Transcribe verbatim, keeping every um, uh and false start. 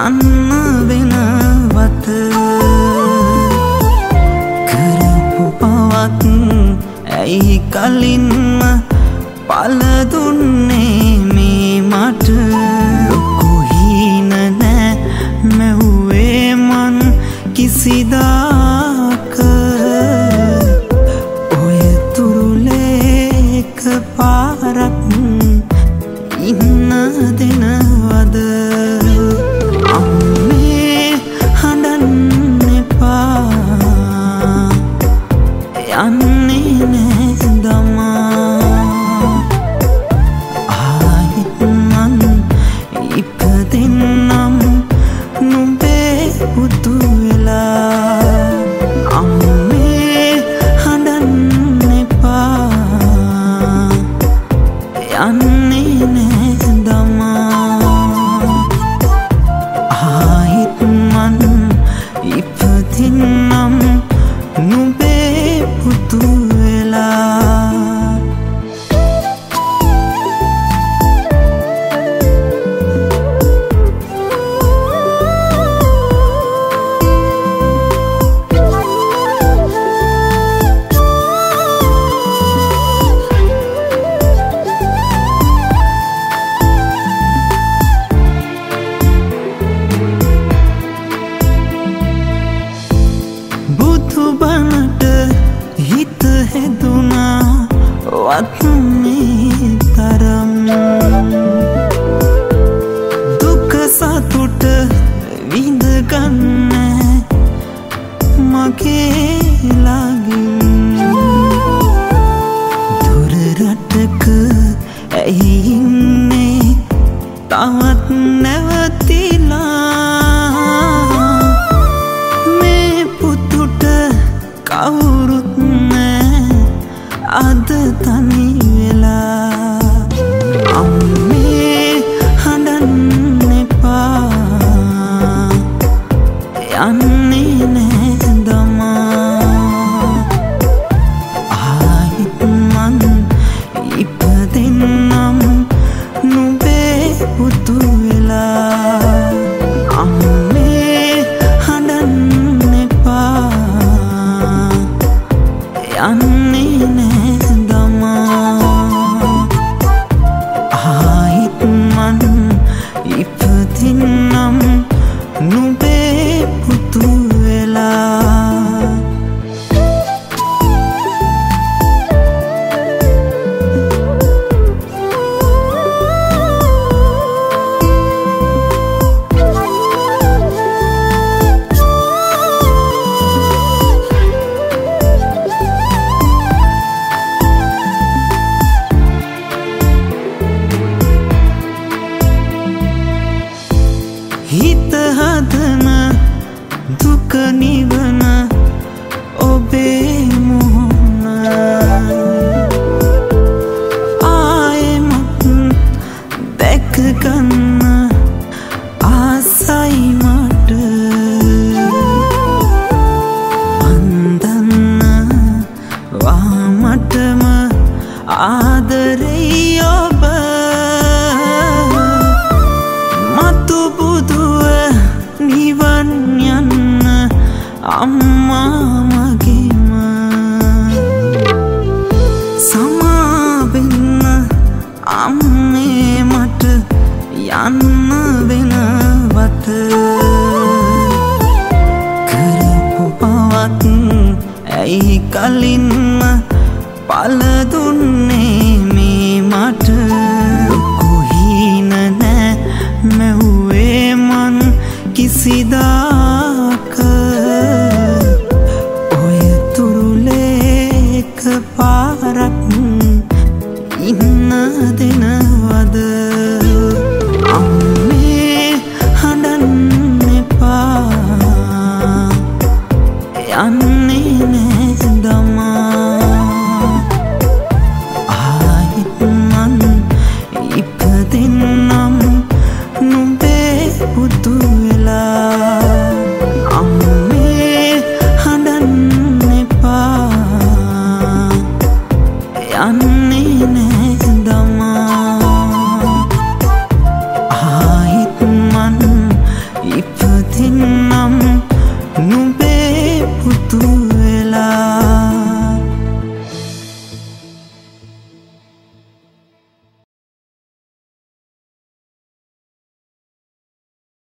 යන්න වෙනවත කරපු පවත් ඇයි කලින්ම පල දුන්නේ මේ මට ලොකු හීන නෑ මැව්වේ මන් කිසිදාක ඔය තුරුලේක පාරක් ඉන්න දෙනවද අම්මේ හඬන්න එපා යන්නේ නෑ දමා ආයෙත් මන් ඉපදෙන්නම් නුඹේ පුතු වෙලා අම්මේ හඬන්න එපා යන්නේ නෑ දමා ආයෙත් මන් ඉපදෙන්නම් නුඹේ පුතු වෙලා වත්මේ තරම් දුක සතුට විඳගන්න මගේ ළඟින් දුර රටක ඇයි ඉන්නේ තවත් නැවතිලා මේ පුතුට කවුරුත් නෑ අද තනි වෙලා අම්මේ හඬන්න එපා යන්නේ නෑ දමා ආයෙත් මන් ඉපදෙන්නම් නුඹේ පුතු වෙලා අම්මේ හඬන්න එපා යන්නේ නෑ ආයෙත් මන් ඉපදින්නම් නුඹේ පුතු වෙලා හිත හදන දුක නිවන ඔබේ මුහුණ ආයෙමත් දැක ගන්න ආසයි මට වන්දන්න වාමටම ආදරෙයි ඔබ නිවන් යන්න අම්මා මගේම සමාවෙන්න අම්මේ මට යන්න වෙනවත කරපු පවත් ඇයි කලින්ම පල දුන්නේ මේ මට ලොකු හීන නෑ මැව්වේ මන් කිසිදාක ඔය තුරුලේක පාරක් ඉන්න දෙනවද අම්මේ හඬන්න එපා යන්නේ නෑ දමා ආයෙත් මන් ඉපදෙන්නම් නුඹේ පුතු වෙලා අම්මේ හඬන්න එපා යන්නේ නෑ දමා ආයෙත් මන් පුතු වෙලා